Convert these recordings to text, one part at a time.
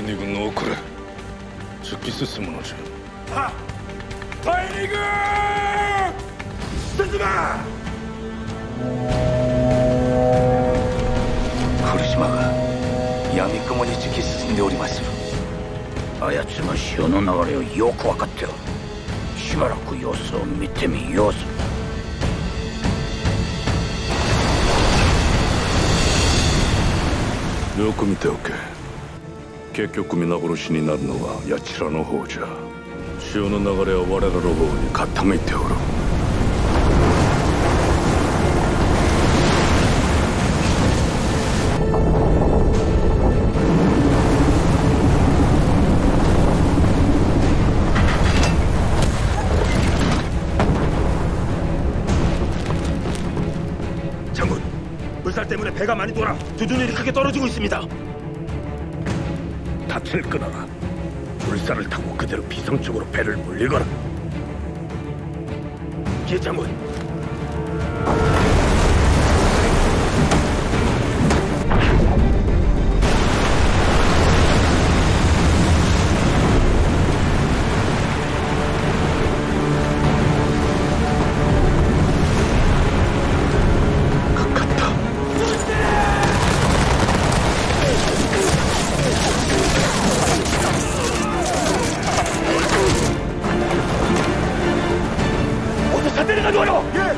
二軍の遅れ突き進むのじゃ。はっ、第二軍進め。 来島が闇雲に突き進んでおりまする。あやつの潮の流れをよく分かっておる。しばらく様子を見てみようぞ。 よく見ておけ。結局皆殺しになるのはやちらの方じゃ。潮の流れは我らの方に傾いておる。 장군, 물살 때문에 배가 많이 돌아 두둔일이 크게 떨어지고 있습니다. 닻을 끊어라. 물살을 타고 그대로 비성 쪽으로 배를 물리거라. 예, 장군. 내려가줘요! 예!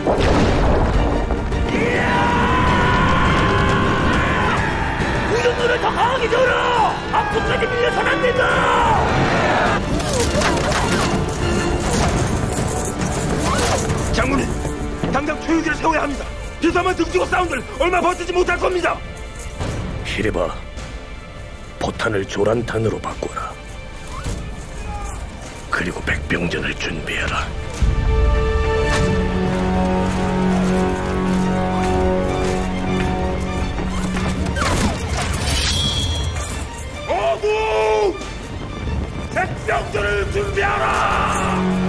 우정도를 더 강하게 들어! 앞으로까지 밀려선 안 된다! 장군님, 당장 초유기를 세워야 합니다. 비사만 등지고 싸운들 얼마 버티지 못할 겁니다. 히레바, 포탄을 조란탄으로 바꿔라. 그리고 백병전을 준비해라. 백병전을 준비하라!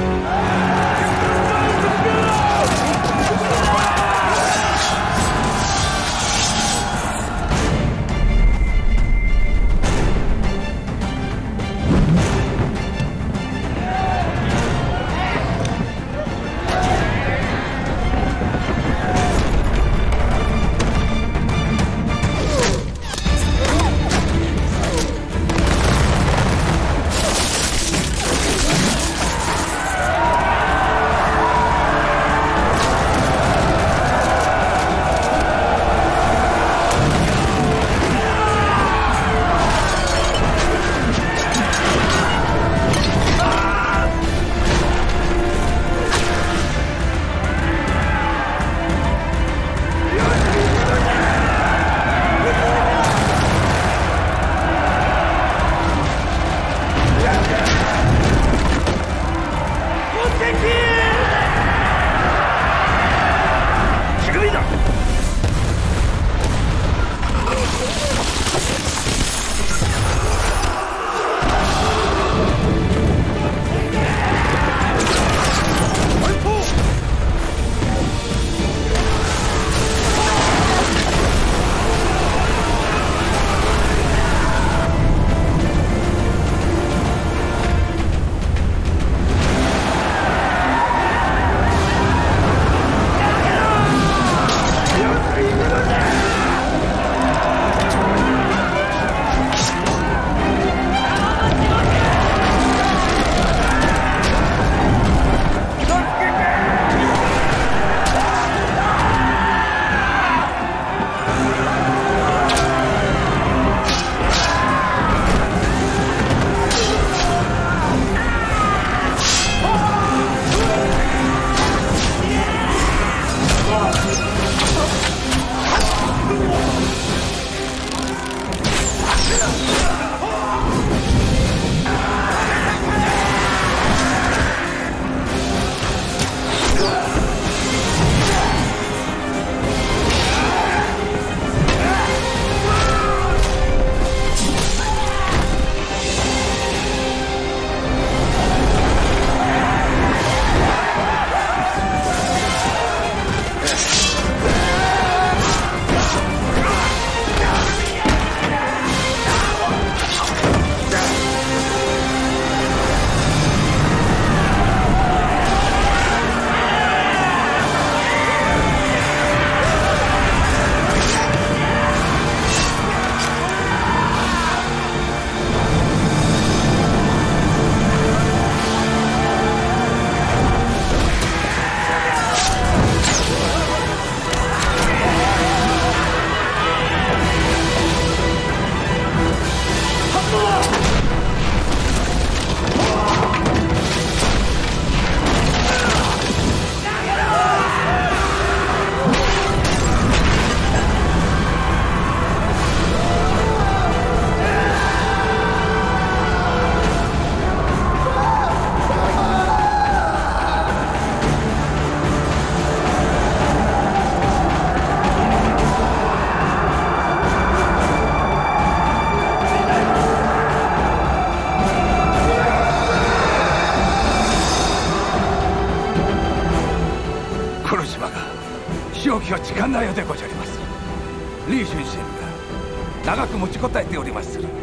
島が正気を誓んないようでござります。李春心が長く持ちこたえておりまする。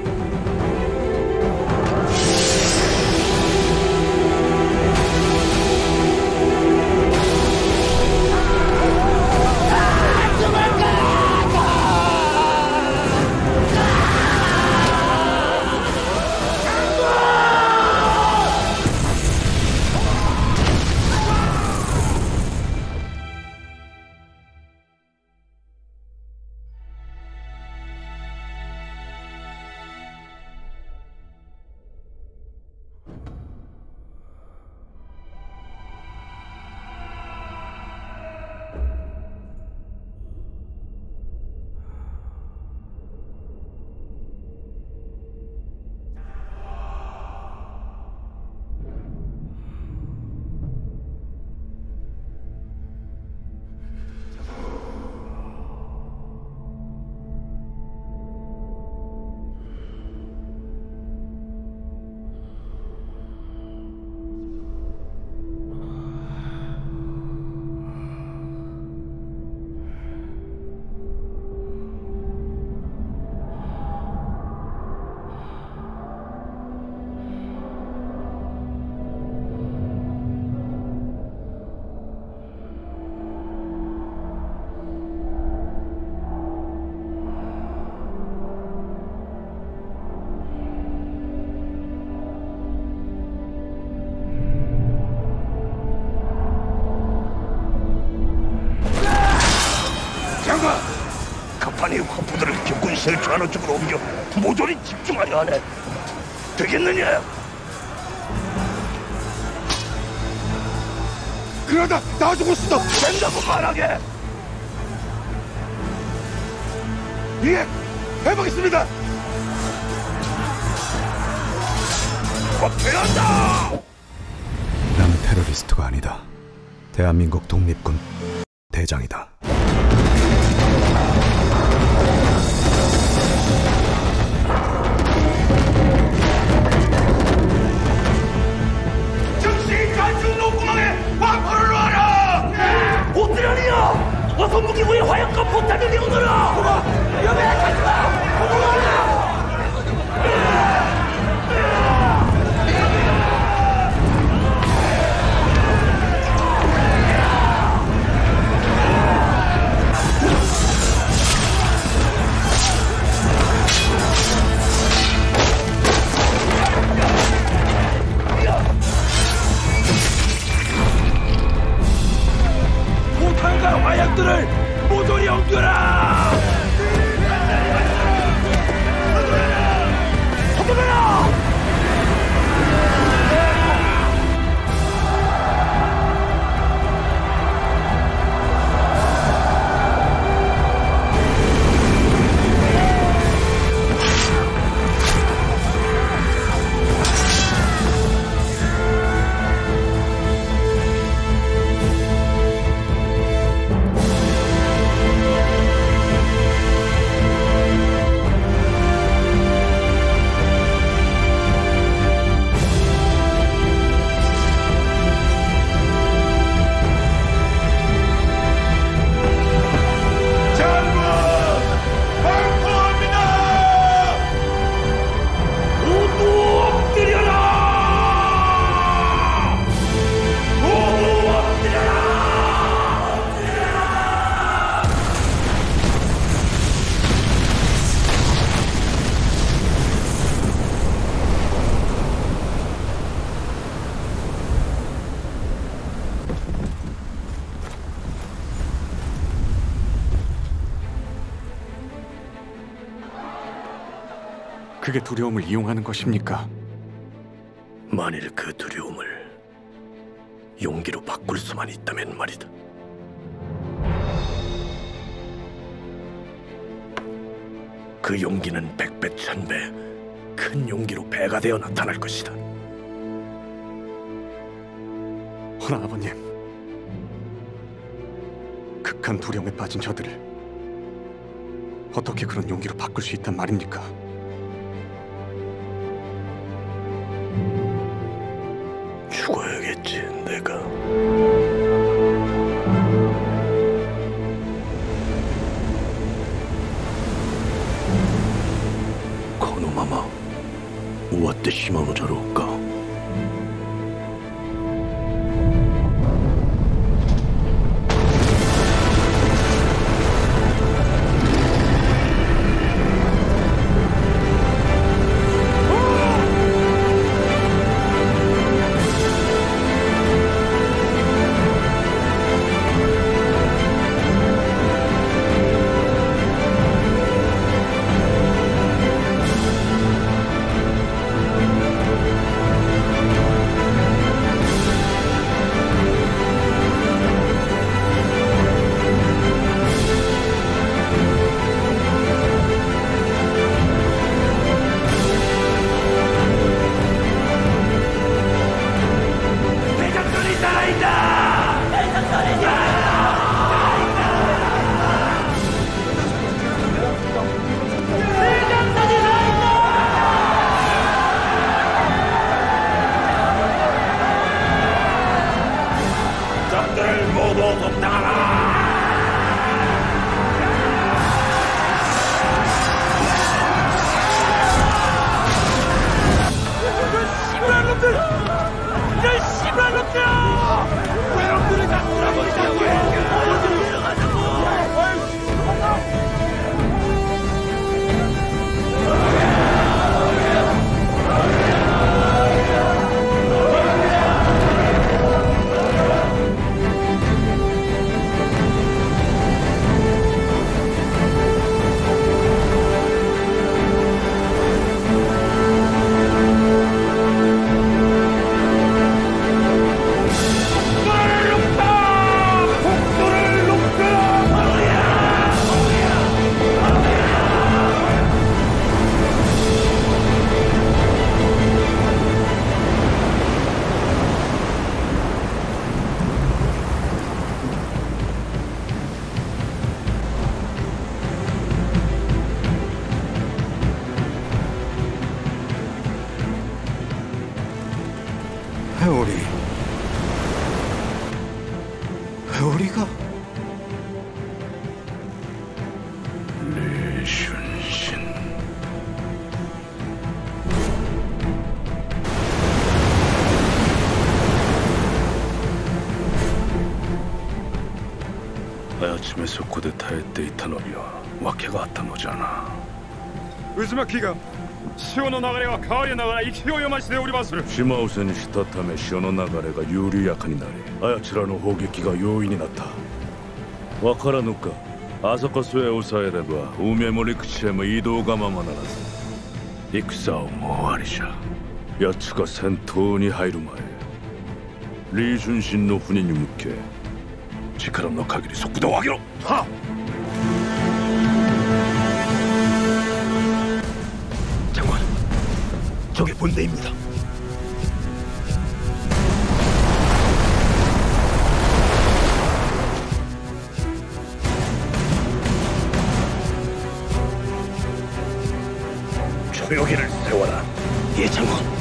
급하니 화포들을 격군 실추하는 쪽으로 옮겨 모조리 집중하려 하네. 되겠느냐? 그러다 나 죽었어. 된다고 말하게. 예, 해보겠습니다. 어떻게 한다? 나는 테러리스트가 아니다. 대한민국 독립군 대장이다. 즉시 단중 농구망에 화포를 놔라! 오뜨라니야! 어서 무기고의 화약과 포탄을 내어놓으라! 위험해! 가지마! 포탄과 화약들을 모조리 옮겨라! 서둘러라! 그게 두려움을 이용하는 것입니까? 만일 그 두려움을 용기로 바꿀 수만 있다면 말이다. 그 용기는 백배 천배 큰 용기로 배가 되어 나타날 것이다. 허나 아버님, 극한 두려움에 빠진 저들을 어떻게 그런 용기로 바꿀 수 있단 말입니까? 죽어야겠지, 내가. 보복당하라! 씨발 놈들! 이런 씨발 놈들아! 왜 놈들을 다 쓸어버리냐고! 어디로 들어가자고! 회오리가 리순신. 아침에 쿠데타에ていたのには訳があったのじゃな。 渦巻きが潮の流れは変わりながら勢いを増しておりまする。 島を背にしたため潮の流れが緩やかになり、あやつらの砲撃が容易になった。わからぬか、あそこさえ抑えれば海も陸地へも移動がままならず、戦はもう終わりじゃ。やつが戦闘に入る前、李春心の船に向け力の限り速度を上げろ。はっ。 적의 본대입니다. 초요기를 세워라. 예, 장군.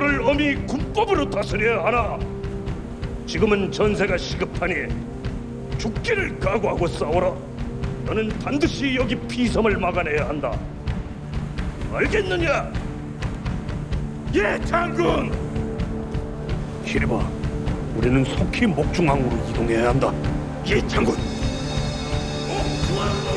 나라를 엄히 군법으로 다스려야 하나. 지금은 전세가 시급하니 죽기를 각오하고 싸워라. 너는 반드시 여기 피섬을 막아내야 한다. 알겠느냐? 예, 장군! 시리바, 우리는 속히 목중항으로 이동해야 한다. 예, 장군! 좋아!